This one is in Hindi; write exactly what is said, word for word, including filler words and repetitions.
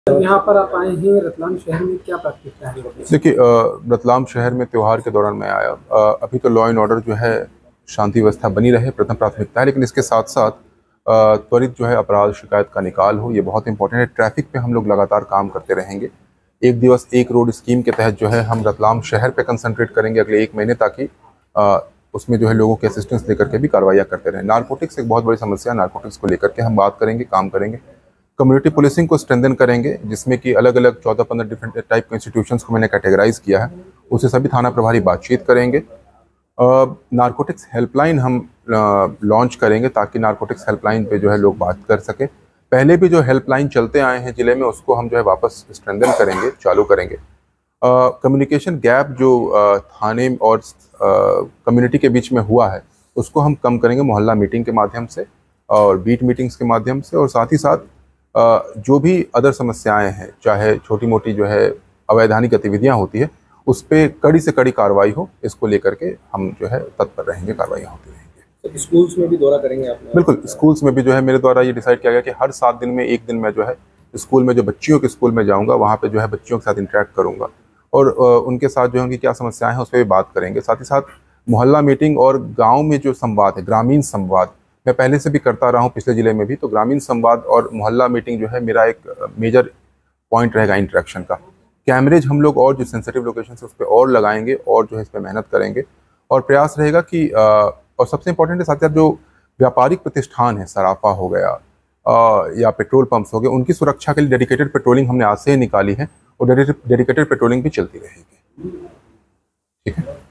यहाँ पर आप आए हैं रतलाम शहर में, क्या प्राथमिकता है? देखिए, रतलाम शहर में त्यौहार के दौरान मैं आया। अ, अभी तो लॉ एंड ऑर्डर जो है, शांति व्यवस्था बनी रहे, प्रथम प्राथमिकता है। लेकिन इसके साथ साथ अ, त्वरित जो है अपराध शिकायत का निकाल हो, ये बहुत इंपॉर्टेंट है। ट्रैफिक पे हम लोग लगातार काम करते रहेंगे। एक दिवस एक रोड स्कीम के तहत जो है हम रतलाम शहर पे कंसंट्रेट करेंगे अगले एक महीने, ताकि अ, उसमें जो है लोगों के असिस्टेंस लेकर के भी कार्रवाइयाँ करते रहें। नारकोटिक्स एक बहुत बड़ी समस्या है, नारकोटिक्स को लेकर के हम बात करेंगे, काम करेंगे। कम्युनिटी पुलिसिंग को स्ट्रेंथन करेंगे, जिसमें कि अलग अलग चौदह पंद्रह डिफरेंट टाइप के इंस्टीट्यूशंस को मैंने कैटेगराइज किया है, उससे सभी थाना प्रभारी बातचीत करेंगे। नारकोटिक्स हेल्पलाइन हम लॉन्च करेंगे, ताकि नारकोटिक्स हेल्पलाइन पे जो है लोग बात कर सकें। पहले भी जो हेल्पलाइन चलते आए हैं ज़िले में, उसको हम जो है वापस स्ट्रेंथन करेंगे, चालू करेंगे। कम्युनिकेशन गैप जो uh, थाने और कम्युनिटी uh, के बीच में हुआ है, उसको हम कम करेंगे मोहल्ला मीटिंग के माध्यम से और बीट मीटिंग्स के माध्यम से। और साथ ही साथ uh, जो भी अदर समस्याएं हैं, चाहे छोटी मोटी जो है अवैधानिक गतिविधियां होती है, उस पर कड़ी से कड़ी कार्रवाई हो, इसको लेकर के हम जो है तत्पर रहेंगे, कार्रवाइयाँ होती रहेंगी। तो स्कूल्स में भी दौरा करेंगे आप? बिल्कुल, स्कूल्स में भी जो है मेरे द्वारा ये डिसाइड किया गया कि हर सात दिन में एक दिन मैं जो है स्कूल में, जो बच्चियों के स्कूल में जाऊंगा, वहाँ पे जो है बच्चियों के साथ इंटरेक्ट करूंगा और उनके साथ जो है उनकी क्या समस्याएं हैं उस पर भी बात करेंगे। साथ ही साथ मोहल्ला मीटिंग और गांव में जो संवाद है, ग्रामीण संवाद, मैं पहले से भी करता रहा हूं पिछले ज़िले में भी, तो ग्रामीण संवाद और मोहल्ला मीटिंग जो है मेरा एक मेजर पॉइंट रहेगा इंटरेक्शन का। कैमरेज हम लोग और जो सेंसिटिव लोकेशन है उस पर और लगाएंगे और जो है इस पर मेहनत करेंगे और प्रयास रहेगा कि और सबसे इंपॉर्टेंट है, साथ ही साथ जो व्यापारिक प्रतिष्ठान है, सराफा हो गया या पेट्रोल पंप्स हो गए, उनकी सुरक्षा के लिए डेडिकेटेड पेट्रोलिंग हमने आज से ही निकाली है और डेडिकेटेड पेट्रोलिंग भी चलती रहेगी। ठीक है।